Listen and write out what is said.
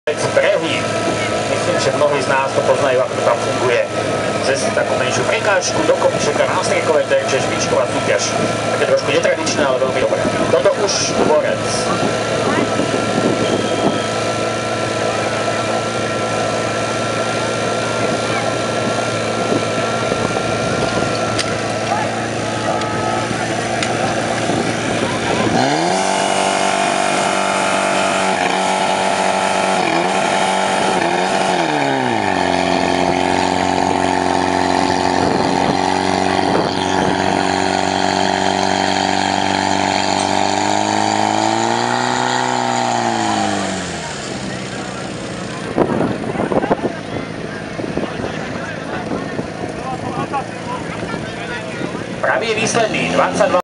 Brehy. Myslím, že mnohí z nás to poznajú, ako to tam funguje. Cez takú menšiu prekážku, dokopy čaká nástriekové terče, špičková súťaž. Také trošku netradičné, ale veľmi dobré. Toto už borec. Pravý je výsledný 22.